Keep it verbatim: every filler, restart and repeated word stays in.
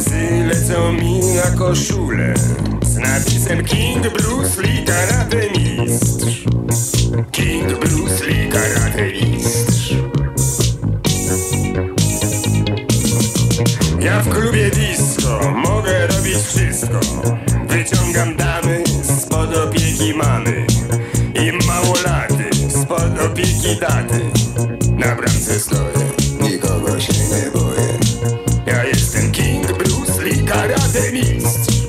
Jeansy lecą mi na koszulę z napisem King Bruce Lee Karate Mistrz. King Bruce Lee Karate Mistrz. Ja w klubie disco mogę robić wszystko. Wyciągam damy spod opieki mamy i małolaty spod opieki taty. Na bramce stoję, nikogo się nie boję. Ja jestem King Bruce Lee Karate Mistrz.